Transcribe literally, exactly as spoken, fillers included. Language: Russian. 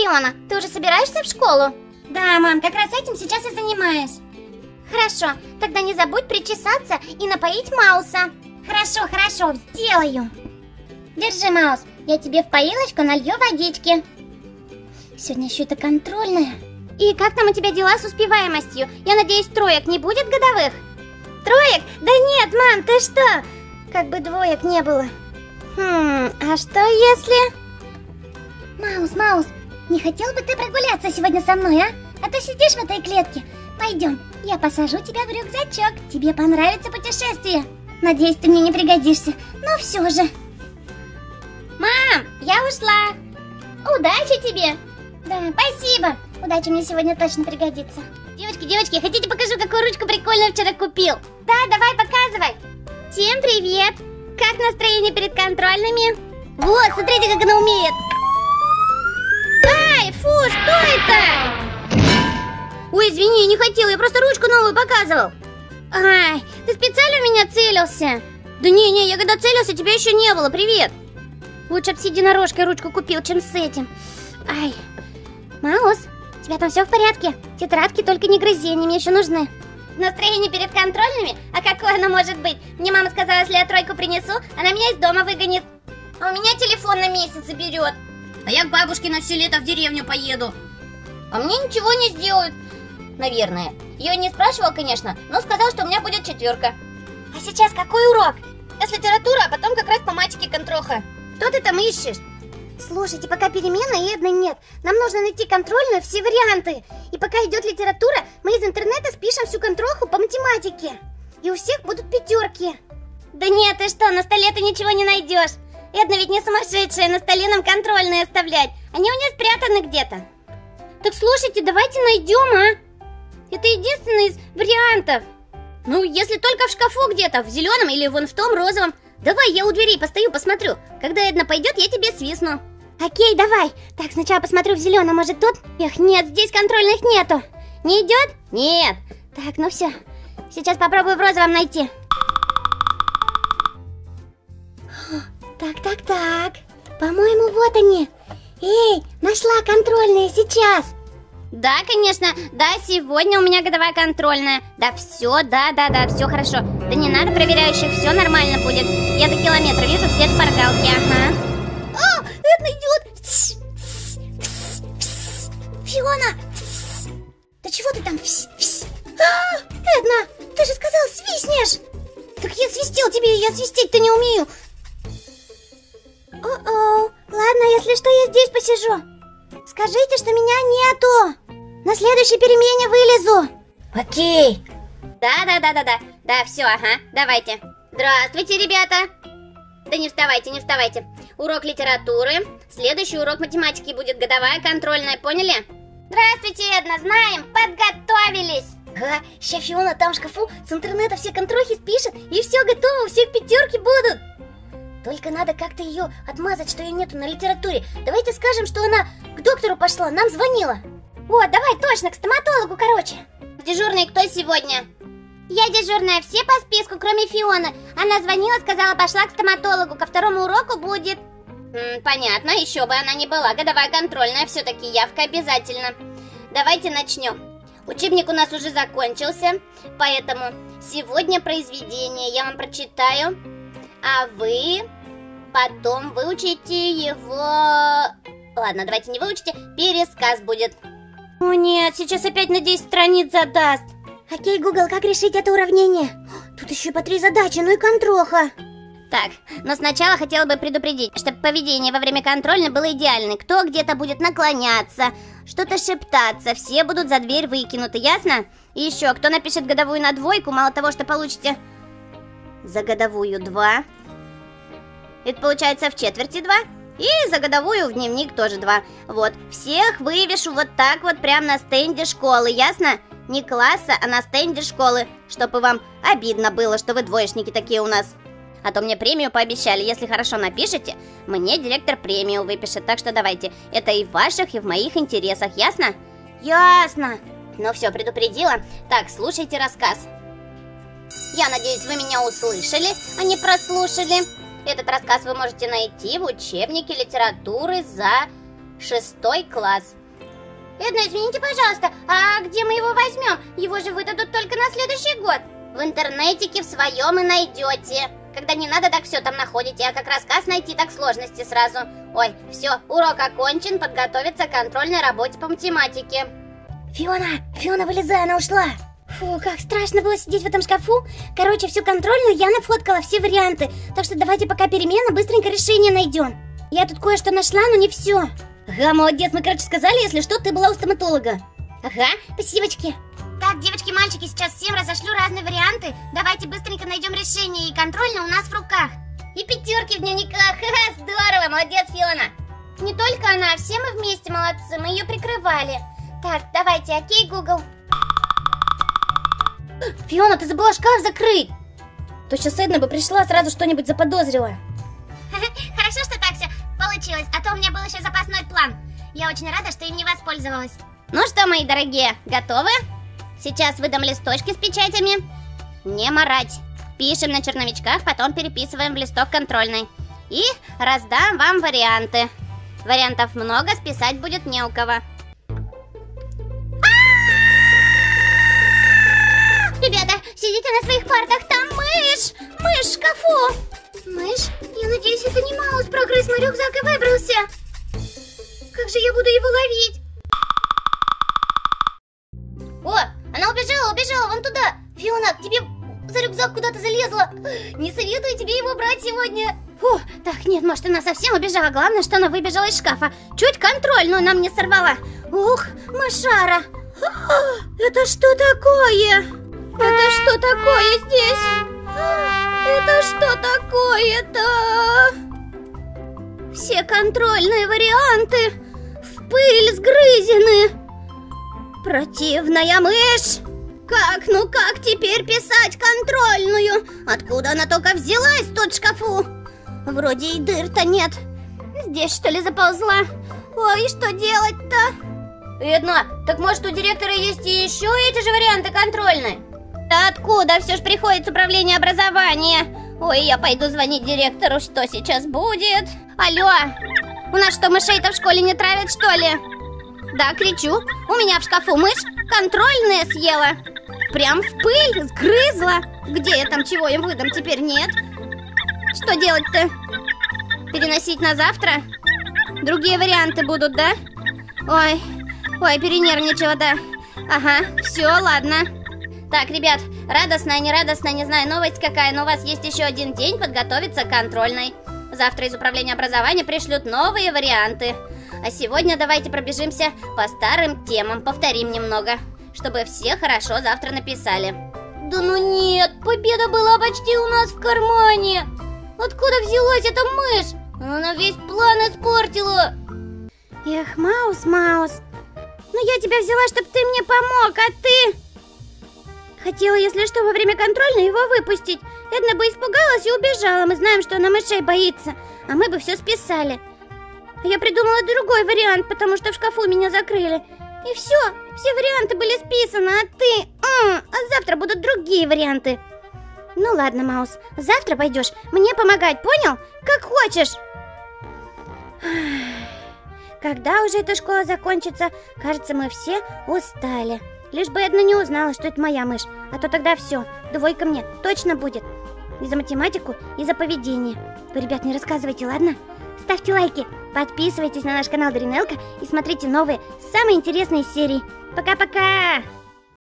Фиона, ты уже собираешься в школу? Да, мам, как раз этим сейчас и занимаюсь. Хорошо, тогда не забудь причесаться и напоить Мауса. Хорошо, хорошо, сделаю. Держи, Маус, я тебе в поилочку налью водички. Сегодня еще это контрольная. И как там у тебя дела с успеваемостью? Я надеюсь, троек не будет годовых? Троек? Да нет, мам, ты что? Как бы двоек не было. Хм, а что если... Маус, Маус, не хотел бы ты прогуляться сегодня со мной, а? А то сидишь в этой клетке. Пойдем, я посажу тебя в рюкзачок. Тебе понравится путешествие. Надеюсь, ты мне не пригодишься, но все же. Мам, я ушла. Удачи тебе. Да, спасибо. Удача мне сегодня точно пригодится. Девочки, девочки, хотите покажу, какую ручку прикольную вчера купил? Да, давай, показывай. Всем привет. Как настроение перед контрольными? Вот, смотрите, как она умеет. Ай, фу, что это? Ой, извини, не хотела, я просто ручку новую показывал. Ай, ты специально в меня целился? Да не-не, я когда целился, тебя еще не было, привет. Лучше б с единорожкой ручку купил, чем с этим. Ай, Маус, у тебя там все в порядке? Тетрадки только не грызи, они мне еще нужны. Настроение перед контрольными? А какое оно может быть? Мне мама сказала, если я тройку принесу, она меня из дома выгонит. А у меня телефон на месяц заберет. А я к бабушке на все лето в деревню поеду. А мне ничего не сделают. Наверное. Я не спрашивала, конечно, но сказал, что у меня будет четверка. А сейчас какой урок? Сейчас литература, а потом как раз по математике контроха. Что ты там ищешь? Слушайте, пока перемена и Эдны нет, нам нужно найти контрольную, все варианты. И пока идет литература, мы из интернета спишем всю контроху по математике. И у всех будут пятерки. Да нет, ты что, на столе ты ничего не найдешь. Эдна ведь не сумасшедшая, на столе нам контрольные оставлять. Они у нее спрятаны где-то. Так слушайте, давайте найдем, а? Это единственный из вариантов. Ну, если только в шкафу где-то, в зеленом или вон в том розовом. Давай, я у дверей постою, посмотрю. Когда Эдна пойдет, я тебе свистну. Окей, давай. Так, сначала посмотрю в зеленом, может тут? Эх, нет, здесь контрольных нету. Не идет? Нет. Так, ну все. Сейчас попробую в розовом найти. Так, так, так. По-моему, вот они. Эй, нашла контрольные сейчас. Да, конечно, да, сегодня у меня годовая контрольная. Да, все, да, да, да, все хорошо. Да не надо проверяющих, все нормально будет. Я за километр вижу все шпаргалки, ага. О, Эдна идет. Фиона. Да чего ты там? А, Эдна, ты же сказал, свистнешь. Так я свистел тебе, я свистеть-то не умею. О-о, ладно, если что, я здесь посижу. Скажите, что меня нету. На следующей перемене вылезу. Окей. Да-да-да-да-да. Да, все, ага, давайте. Здравствуйте, ребята. Да не вставайте, не вставайте. Урок литературы. Следующий урок математики будет годовая контрольная, поняли? Здравствуйте, Эдна, знаем, подготовились. Ага, ща Фиона там в шкафу с интернета все контрохи спишет, и все готово, у всех пятерки будут. Только надо как-то ее отмазать, что ее нету на литературе. Давайте скажем, что она к доктору пошла, нам звонила. О, давай, точно, к стоматологу, короче. Дежурный кто сегодня? Я дежурная, все по списку, кроме Фионы. Она звонила, сказала, пошла к стоматологу, ко второму уроку будет. М, понятно, еще бы она не была. Годовая контрольная, все-таки явка обязательно. Давайте начнем. Учебник у нас уже закончился, поэтому сегодня произведение я вам прочитаю. А вы потом выучите его... Ладно, давайте не выучите, пересказ будет. О нет, сейчас опять на десять страниц задаст. Окей, Google, как решить это уравнение? Тут еще по три задачи, ну и контроха. Так, но сначала хотела бы предупредить, чтобы поведение во время контрольной было идеальным. Кто где-то будет наклоняться, что-то шептаться, все будут за дверь выкинуты, ясно? И еще, кто напишет годовую на двойку, мало того, что получите... За годовую два. Это получается в четверти два. И за годовую в дневник тоже два. Вот, всех вывешу вот так вот прямо на стенде школы, ясно? Не класса, а на стенде школы. Чтобы вам обидно было, что вы двоечники такие у нас. А то мне премию пообещали. Если хорошо напишете, мне директор премию выпишет. Так что давайте, это и в ваших, и в моих интересах, ясно? Ясно. Ну все, предупредила. Так, слушайте рассказ. Я надеюсь, вы меня услышали, а не прослушали. Этот рассказ вы можете найти в учебнике литературы за Шестой класс. Эдна, извините, пожалуйста, а где мы его возьмем? Его же выдадут только на следующий год. В интернетике в своем и найдете. Когда не надо, так все там находите, а как рассказ найти, так сложности сразу. Ой, все, урок окончен, подготовиться к контрольной работе по математике. Фиона, Фиона, вылезай, она ушла. Фу, как страшно было сидеть в этом шкафу. Короче, всю контрольную я нафоткала, все варианты. Так что давайте пока перемена, быстренько решение найдем. Я тут кое-что нашла, но не все. Ага, молодец, мы, короче, сказали, если что, ты была у стоматолога. Ага, спасибочки. Так, девочки, мальчики, сейчас всем разошлю разные варианты. Давайте быстренько найдем решение, и контрольная у нас в руках. И пятерки в дневниках. Ха-ха, здорово, молодец, Фиона. Не только она, все мы вместе молодцы, мы ее прикрывали. Так, давайте, окей, Google. Фиона, ты забыла шкаф закрыть. То сейчас Эдна бы пришла, сразу что-нибудь заподозрила. Хорошо, что так все получилось, а то у меня был еще запасной план. Я очень рада, что им не воспользовалась. Ну что, мои дорогие, готовы? Сейчас выдам листочки с печатями. Не марать. Пишем на черновичках, потом переписываем в листок контрольный. И раздам вам варианты. Вариантов много, списать будет не у кого. Ребята, сидите на своих партах, там мышь! Мышь в шкафу! Мышь? Я надеюсь, это не Маус прогрыз мой рюкзак и выбрался. Как же я буду его ловить? О, она убежала, убежала вон туда. Фиона, к тебе за рюкзак куда-то залезла. Не советую тебе его брать сегодня. Фу, так, нет, может, она совсем убежала. Главное, что она выбежала из шкафа. Чуть контрольную нам не сорвала. Ух, мышара. Это что такое? Это что такое здесь? Это что такое-то? Все контрольные варианты в пыль сгрызены. Противная мышь. Как, ну как теперь писать контрольную? Откуда она только взялась тут в шкафу? Вроде и дыр-то нет. Здесь что ли заползла? Ой, что делать-то? Эдна, так может у директора есть и еще эти же варианты контрольной? Да откуда? Все ж приходит с управления образования. Ой, я пойду звонить директору, что сейчас будет. Алло, у нас что, мышей-то в школе не травят, что ли? Да, кричу, у меня в шкафу мышь контрольная съела. Прям в пыль сгрызла. Где я там чего им выдам, теперь нет. Что делать-то? Переносить на завтра? Другие варианты будут, да? Ой, ой, перенервничала, да. Ага, все, ладно. Так, ребят, радостная, нерадостная, не знаю, новость какая, но у вас есть еще один день подготовиться к контрольной. Завтра из управления образования пришлют новые варианты. А сегодня давайте пробежимся по старым темам, повторим немного, чтобы все хорошо завтра написали. Да ну нет, победа была почти у нас в кармане. Откуда взялась эта мышь? Она весь план испортила. Эх, Маус, Маус, ну я тебя взяла, чтобы ты мне помог, а ты... Хотела, если что, во время контрольной его выпустить. Эдна бы испугалась и убежала. Мы знаем, что она мышей боится. А мы бы все списали. Я придумала другой вариант, потому что в шкафу меня закрыли. И все, все варианты были списаны, а ты... А, а завтра будут другие варианты. Ну ладно, Маус, завтра пойдешь мне помогать, понял? Как хочешь. Когда уже эта школа закончится? Кажется, мы все устали. Лишь бы Эдна не узнала, что это моя мышь. А то тогда все, двойка мне точно будет. И за математику, и за поведение. Вы, ребят, не рассказывайте, ладно? Ставьте лайки, подписывайтесь на наш канал Даринелка и смотрите новые, самые интересные серии. Пока-пока!